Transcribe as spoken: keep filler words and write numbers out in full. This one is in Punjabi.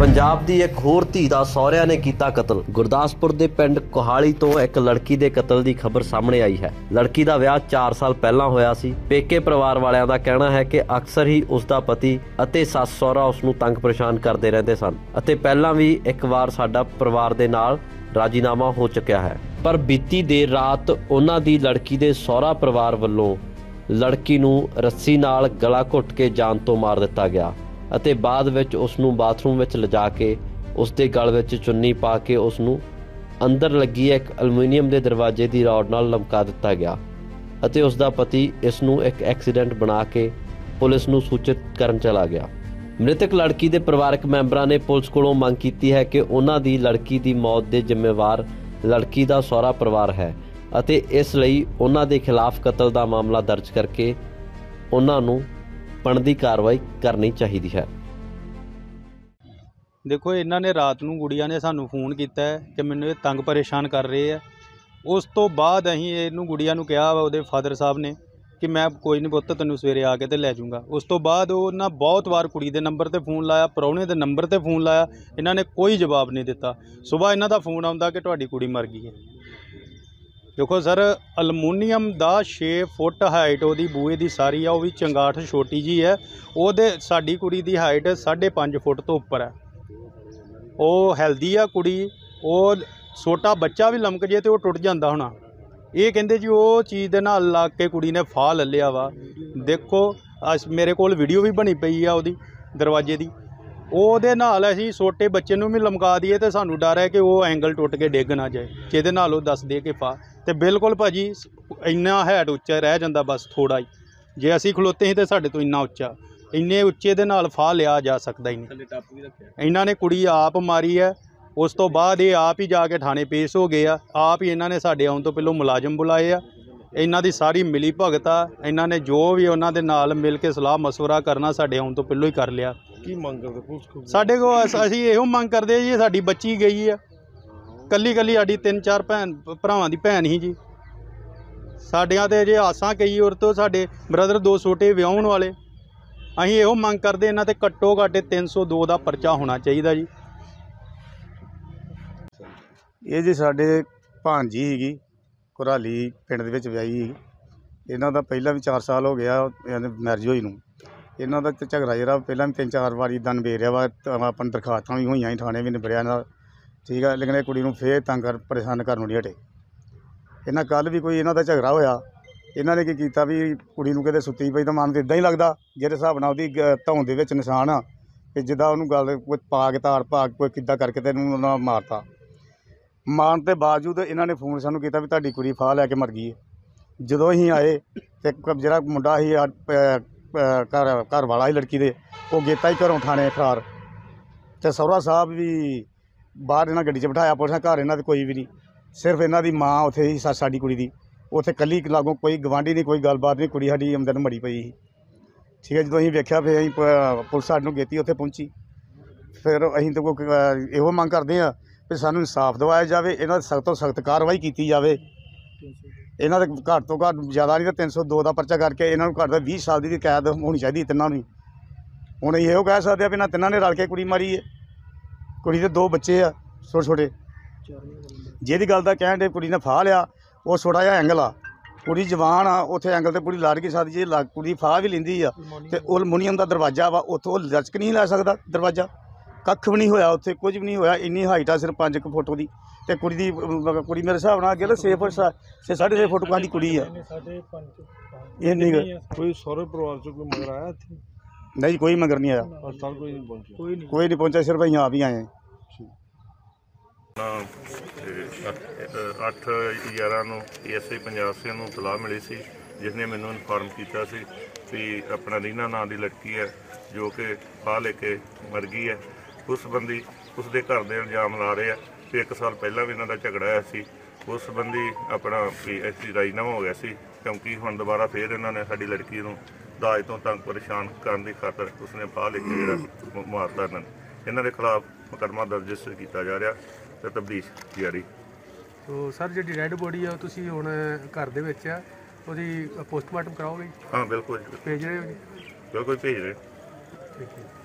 पंजाब की एक होर धी दा सहुरिਆਂ ने किया कतल। गुरदासपुर के पिंड कोहाली तो एक लड़की के कतल की खबर सामने आई है। लड़की का विआह चार साल पहला होया सी। पेके परिवार वालियां दा कहना है कि अक्सर ही उसका पति अते सस सहुरा उसनूं तंग परेशान करते रहते सन अते पहलां भी एक बार साडा परिवार दे नाल राजीनामा हो चुकिया है। पर बीती देर रात उन्हां दी लड़की दे सहुरा परिवार वल्लों लड़की नूं रस्सी नाल गला घुट के जान तो मार दिता गया ਅਤੇ ਬਾਅਦ ਵਿੱਚ ਉਸ ਨੂੰ ਬਾਥਰੂਮ ਵਿੱਚ ਲਿਜਾ ਕੇ ਉਸ ਦੇ ਗਲ ਵਿੱਚ ਚੁੰਨੀ ਪਾ ਕੇ ਉਸ ਨੂੰ ਅੰਦਰ ਲੱਗੀ ਇੱਕ ਐਲੂਮੀਨੀਅਮ ਦੇ ਦਰਵਾਜ਼ੇ ਦੀ ਰੌਡ ਨਾਲ ਲਮਕਾ ਦਿੱਤਾ ਗਿਆ ਅਤੇ ਉਸ ਦਾ ਪਤੀ ਇਸ ਨੂੰ ਇੱਕ ਐਕਸੀਡੈਂਟ ਬਣਾ ਕੇ ਪੁਲਿਸ ਨੂੰ ਸੂਚਿਤ ਕਰਨ ਚਲਾ ਗਿਆ। ਮ੍ਰਿਤਕ ਲੜਕੀ ਦੇ ਪਰਿਵਾਰਕ ਮੈਂਬਰਾਂ ਨੇ ਪੁਲਿਸ ਕੋਲੋਂ ਮੰਗ ਕੀਤੀ ਹੈ ਕਿ ਉਹਨਾਂ ਦੀ ਲੜਕੀ ਦੀ ਮੌਤ ਦੇ ਜ਼ਿੰਮੇਵਾਰ ਲੜਕੀ ਦਾ ਸਹੁਰਾ ਪਰਿਵਾਰ ਹੈ ਅਤੇ ਇਸ ਲਈ ਉਹਨਾਂ ਦੇ ਖਿਲਾਫ ਕਤਲ ਦਾ ਮਾਮਲਾ ਦਰਜ ਕਰਕੇ ਉਹਨਾਂ ਨੂੰ ਬਣਦੀ कार्रवाई करनी चाहिए है। देखो इन्हों ने रात नूं गुड़िया ने सानू फोन किया है कि मैनू ये तंग परेशान कर रहे हैं। उस तो बाद असीं इहनूं गुड़िया नूं कहा उहदे फादर साहब ने कि मैं कोई नहीं पुत्त तैनूं सवेरे आके ते लै जूँगा। उस तो बाद उन्हां बहुत बार कुड़ी दे नंबर ते फोन लाया, प्राहुणे दे नंबर ते फोन लाया, इन्हां ने कोई जवाब नहीं दिता। सुबह इन्हां दा फोन आउंदा कि तुहाडी कुड़ी मर गई है। देखो सर अलमूनीयम का छे फुट हाइट वो बूहे की सारी है, वो भी चंगाठ छोटी जी है। वो साड़ी कुड़ी की हाइट साढ़े पाँच फुट तो उपर है। वो हैल्दी है कुड़ी, वो छोटा बच्चा भी लमक जाए तो वो टुट जाता होना। ये कहते जी वो चीज़ के नाल लग के कुड़ी ने फाह ले लिया वा। देखो अस मेरे को वीडियो भी बनी पई है वो दरवाजे की। ਉਹਦੇ ਨਾਲ ਅਸੀਂ ਛੋਟੇ ਬੱਚੇ ਨੂੰ ਵੀ ਲਮਕਾ ਦਈਏ ਤੇ ਸਾਨੂੰ ਡਰ ਹੈ ਕਿ ਉਹ ਐਂਗਲ ਟੁੱਟ ਕੇ ਡਿੱਗ ਨਾ ਜਾਏ, ਜਿਹਦੇ ਨਾਲ ਉਹ ਦੱਸ ਦੇ ਕਿ ਫਾ ਤੇ ਬਿਲਕੁਲ ਭਾਜੀ ਇੰਨਾ ਹੈਟ ਉੱਚਾ ਰਹਿ ਜਾਂਦਾ ਬਸ ਥੋੜਾ ਹੀ। ਜੇ ਅਸੀਂ ਖਲੋਤੇ ਸੀ ਤੇ ਸਾਡੇ ਤੋਂ ਇੰਨਾ ਉੱਚਾ, ਇੰਨੇ ਉੱਚੇ ਦੇ ਨਾਲ ਫਾ ਲਿਆ ਜਾ ਸਕਦਾ ਹੀ ਨਹੀਂ। ਇਹਨਾਂ ਨੇ ਕੁੜੀ ਆਪ ਮਾਰੀ ਹੈ। ਉਸ ਤੋਂ ਬਾਅਦ ਇਹ ਆਪ ਹੀ ਜਾ ਕੇ ਥਾਣੇ ਪੇਸ਼ ਹੋ ਗਏ ਆ। ਆਪ ਹੀ ਇਹਨਾਂ ਨੇ ਸਾਡੇ ਆਉਣ ਤੋਂ ਪਹਿਲਾਂ ਮੁਲਾਜ਼ਮ ਬੁਲਾਏ ਆ। ਇਹਨਾਂ ਦੀ ਸਾਰੀ ਮਿਲੀ ਭਗਤ ਆ। ਇਹਨਾਂ ਨੇ ਜੋ ਵੀ ਉਹਨਾਂ ਦੇ ਨਾਲ ਮਿਲ ਕੇ ਸਲਾਹ ਮਸ਼ਵਰਾ ਕਰਨਾ ਸਾਡੇ ਆਉਣ ਤੋਂ ਪਹਿਲਾਂ ਹੀ ਕਰ ਲਿਆ। ਕੀ ਮੰਗ ਕਰਦੇ ਪੁਲਿਸ ਕੋਲ? ਸਾਡੇ ਕੋਲ ਅਸੀਂ ਇਹੋ ਮੰਗ ਕਰਦੇ ਜੀ ਸਾਡੀ ਬੱਚੀ ਗਈ ਆ, ਕੱਲੀ ਕੱਲੀ ਸਾਡੀ ਤਿੰਨ ਚਾਰ ਭੈਣ ਭਰਾਵਾਂ ਦੀ ਭੈਣ ਹੀ ਜੀ। ਸਾਡਿਆਂ ਤੇ ਜੇ ਆਸਾਂ ਕਈ ਔਰ ਤੋਂ ਸਾਡੇ ਬ੍ਰਦਰ ਦੋ ਛੋਟੇ ਵਿਆਹੁਣ ਵਾਲੇ। ਅਸੀਂ ਇਹੋ ਮੰਗ ਕਰਦੇ ਇਹਨਾਂ ਤੇ ਘੱਟੋ ਘੱਟ ਤਿੰਨ ਸੌ ਦੋ ਦਾ ਪਰਚਾ ਹੋਣਾ ਚਾਹੀਦਾ ਜੀ। ਇਹ ਜੀ ਸਾਡੇ ਭਾਣਜੀ ਸੀਗੀ ਕੁਰਾਲੀ ਪਿੰਡ ਦੇ ਵਿੱਚ ਵਿਆਹੀ ਸੀ। ਇਹਨਾਂ ਦਾ ਪਹਿਲਾਂ ਵੀ ਚਾਰ ਸਾਲ ਹੋ ਗਿਆ ਮੈਰਿਜ ਹੋਈ ਨੂੰ। ਇਹਨਾਂ ਦਾ ਝਗੜਾ ਜਿਹੜਾ ਪਹਿਲਾਂ ਵੀ ਤਿੰਨ ਚਾਰ ਵਾਰੀ ਇੱਦਾਂ ਨਿਬੇੜਿਆ ਵਾ। ਆਪਾਂ ਦਰਖਾਸਤਾਂ ਵੀ ਹੋਈਆਂ ਸੀ, ਥਾਣੇ ਵੀ ਨਿਬੜਿਆ ਇਹਨਾਂ ਠੀਕ ਆ। ਲੇਕਿਨ ਇਹ ਕੁੜੀ ਨੂੰ ਫੇਰ ਤੰਗ ਕਰ ਪਰੇਸ਼ਾਨ ਕਰਨ ਨੂੰ ਨਹੀਂ ਹਟੇ। ਇਹਨਾਂ ਕੱਲ੍ਹ ਵੀ ਕੋਈ ਇਹਨਾਂ ਦਾ ਝਗੜਾ ਹੋਇਆ। ਇਹਨਾਂ ਨੇ ਕੀ ਕੀਤਾ ਵੀ ਕੁੜੀ ਨੂੰ ਕਿਤੇ ਸੁੱਤੀ ਪਈ ਤਾਂ ਮਨ ਤਾਂ ਇੱਦਾਂ ਹੀ ਲੱਗਦਾ ਜਿਹੜੇ ਹਿਸਾਬ ਨਾਲ ਉਹਦੀ ਧੌਣ ਦੇ ਵਿੱਚ ਨਿਸ਼ਾਨ ਆ ਕਿ ਜਿੱਦਾਂ ਉਹਨੂੰ ਗੱਲ ਕੋਈ ਪਾ ਕੇ ਤਾਰ ਪਾ ਕੇ ਕੋਈ ਕਿੱਦਾਂ ਕਰਕੇ ਤੇ ਇਹਨੂੰ ਉਹਨਾਂ ਮਾਰਤਾ। ਮਾਰਨ ਦੇ ਬਾਵਜੂਦ ਇਹਨਾਂ ਨੇ ਫੋਨ ਸਾਨੂੰ ਕੀਤਾ ਵੀ ਤੁਹਾਡੀ ਕੁੜੀ ਫਾਹ ਲੈ ਕੇ ਮਰ ਗਈ ਹੈ। ਜਦੋਂ ਅਸੀਂ ਆਏ ਤਾਂ ਜਿਹੜਾ ਮੁੰਡਾ ਸੀ ਘਰ ਘਰ ਵਾਲਾ ਸੀ ਲੜਕੀ ਦੇ, ਉਹ ਗੇਤਾ ਹੀ ਘਰੋਂ ਥਾਣੇ ਫਰਾਰ। ਅਤੇ ਸਹੁਰਾ ਸਾਹਿਬ ਵੀ ਬਾਹਰ ਇਹਨਾਂ ਗੱਡੀ 'ਚ ਬਿਠਾਇਆ ਪੁਲਿਸ ਨੇ। ਘਰ ਇਹਨਾਂ ਦੇ ਕੋਈ ਵੀ ਨਹੀਂ, ਸਿਰਫ ਇਹਨਾਂ ਦੀ ਮਾਂ ਉੱਥੇ ਹੀ ਸਾਡੀ ਕੁੜੀ ਦੀ ਉੱਥੇ ਇਕੱਲੀ ਲਾਗੋਂ ਕੋਈ ਗਵਾਂਢੀ ਨਹੀਂ, ਕੋਈ ਗੱਲਬਾਤ ਨਹੀਂ। ਕੁੜੀ ਸਾਡੀ ਆਮਦਨ ਮੜੀ ਪਈ ਸੀ ਠੀਕ ਹੈ। ਜਦੋਂ ਅਸੀਂ ਵੇਖਿਆ ਫਿਰ ਅਸੀਂ ਪੁਲਿਸ ਸਾਡੇ ਨੂੰ ਗੇਤੀ ਉੱਥੇ ਪਹੁੰਚੀ। ਫਿਰ ਅਸੀਂ ਤਾਂ ਕੋਈ ਇਹੋ ਮੰਗ ਕਰਦੇ ਹਾਂ ਵੀ ਸਾਨੂੰ ਇਨਸਾਫ ਦਿਵਾਇਆ ਜਾਵੇ, ਇਹਨਾਂ ਦੀ ਸਖਤ ਤੋਂ ਸਖਤ ਕਾਰਵਾਈ ਕੀਤੀ ਜਾਵੇ। ਇਹਨਾਂ ਦੇ ਘੱਟ ਤੋਂ ਘੱਟ ਜ਼ਿਆਦਾ ਨਹੀਂ ਤਾਂ ਤਿੰਨ ਸੌ ਦੋ ਦਾ ਪਰਚਾ ਕਰਕੇ ਇਹਨਾਂ ਨੂੰ ਘੱਟ ਤੋਂ ਵੀਹ ਸਾਲ ਦੀ ਕੈਦ ਹੋਣੀ ਚਾਹੀਦੀ ਤਿੰਨਾਂ ਨੂੰ। ਹੁਣ ਅਸੀਂ ਇਹੋ ਕਹਿ ਸਕਦੇ ਹਾਂ ਵੀ ਇਹਨਾਂ ਤਿੰਨਾਂ ਨੇ ਰਲ ਕੇ ਕੁੜੀ ਮਾਰੀ ਹੈ। ਕੁੜੀ ਦੇ ਦੋ ਬੱਚੇ ਆ ਛੋਟੇ ਛੋਟੇ। ਜਿਹਦੀ ਗੱਲ ਦਾ ਕਹਿਣ ਦੇ ਕੁੜੀ ਨੇ ਫਾਹ ਲਿਆ, ਉਹ ਛੋਟਾ ਜਿਹਾ ਐਂਗਲ ਆ। ਕੁੜੀ ਜਵਾਨ ਆ, ਉੱਥੇ ਐਂਗਲ 'ਤੇ ਕੁੜੀ ਲੜ ਗਈ ਸਕਦੀ। ਜੇ ਲ ਕੁੜੀ ਫਾਹ ਵੀ ਲੈਂਦੀ ਆ ਅਤੇ ਉਹ ਅਲਮੂਨੀਅਮ ਦਾ ਦਰਵਾਜ਼ਾ ਵਾ, ਉੱਥੋਂ ਲਚਕ ਨਹੀਂ ਲੈ ਸਕਦਾ ਦਰਵਾਜ਼ਾ। ਕੱਖ ਵੀ ਨਹੀਂ ਹੋਇਆ ਉੱਥੇ, ਕੁਝ ਵੀ ਨਹੀਂ ਹੋਇਆ। ਇੰਨੀ ਹਾਈਟ ਆ ਸਿਰਫ ਪੰਜ ਕੁ ਫੁੱਟ ਦੀ। ਅਤੇ ਕੁੜੀ ਦੀ ਕੁੜੀ ਮੇਰੇ ਹਿਸਾਬ ਨਾਲ ਅੱਗੇ ਛੇ ਫੁੱਟ ਛੇ ਸਾਢੇ ਛੇ ਫੁੱਟ ਦੀ ਕੁੜੀ ਆ। ਇਹ ਨਹੀਂ ਕੋਈ ਸਹੁਰੇ ਪਰਿਵਾਰ 'ਚ ਕੋਈ ਮਗਰ ਆਇਆ ਇੱਥੇ? ਨਹੀਂ ਕੋਈ ਮਗਰ ਨਹੀਂ ਆਇਆ। ਹਸਪਤਾਲ ਕੋਈ ਨਹੀਂ ਪਹੁੰਚਿਆ? ਕੋਈ ਨਹੀਂ ਪਹੁੰਚਿਆ, ਸਿਰਫ ਅਸੀਂ ਆਪ ਹੀ ਆਏ ਹਾਂ। ਅੱਠ ਗਿਆਰਾਂ ਨੂੰ A S I Punjab Singh ਨੂੰ ਇਤਲਾਹ ਮਿਲੀ ਸੀ, ਜਿਸ ਨੇ ਮੈਨੂੰ ਇਨਫੋਰਮ ਕੀਤਾ ਸੀ ਵੀ ਆਪਣਾ ਰੀਨਾ ਨਾਂ ਦੀ ਲੜਕੀ ਹੈ ਜੋ ਕਿ ਫਾਹ ਲੈ ਕੇ ਮਰ ਗਈ ਹੈ। ਉਸ ਸੰਬੰਧੀ ਉਸ ਦੇ ਘਰ ਦੇ ਇਲਜ਼ਾਮ ਲਾ ਰਹੇ ਆ ਕਿ ਇੱਕ ਸਾਲ ਪਹਿਲਾਂ ਵੀ ਇਹਨਾਂ ਦਾ ਝਗੜਾ ਹੋਇਆ ਸੀ। ਉਸ ਸੰਬੰਧੀ ਆਪਣਾ ਵੀ ਐਸੀ ਰਾਜੀਨਾਮਾ ਹੋ ਗਿਆ ਸੀ, ਕਿਉਂਕਿ ਹੁਣ ਦੁਬਾਰਾ ਫਿਰ ਇਹਨਾਂ ਨੇ ਸਾਡੀ ਲੜਕੀ ਨੂੰ ਦਾਜ ਤੋਂ ਤੰਗ ਪਰੇਸ਼ਾਨ ਕਰਨ ਦੀ ਖਾਤਰ ਉਸਨੇ ਫਾਹ ਲੈ ਕੇ ਜਿਹੜਾ ਮਾਰਤਾ। ਇਹਨਾਂ ਨੇ ਇਹਨਾਂ ਦੇ ਖਿਲਾਫ ਮੁਕੱਦਮਾ ਦਰਜ ਰਜਿਸਟਰ ਕੀਤਾ ਜਾ ਰਿਹਾ ਤੇ ਤਬਦੀਸ਼ ਜਾਰੀ। ਤੋ ਸਰ ਜਿਹੜੀ ਡੈਡ ਬੋਡੀ ਆ ਤੁਸੀਂ ਹੁਣ ਘਰ ਦੇ ਵਿੱਚ ਆ, ਉਹਦੀ ਪੋਸਟਮਾਰਟਮ ਕਰਾਓਗੇ? हाँ बिल्कुल भेज रहे हो? बिल्कुल भेज रहे। ठीक है।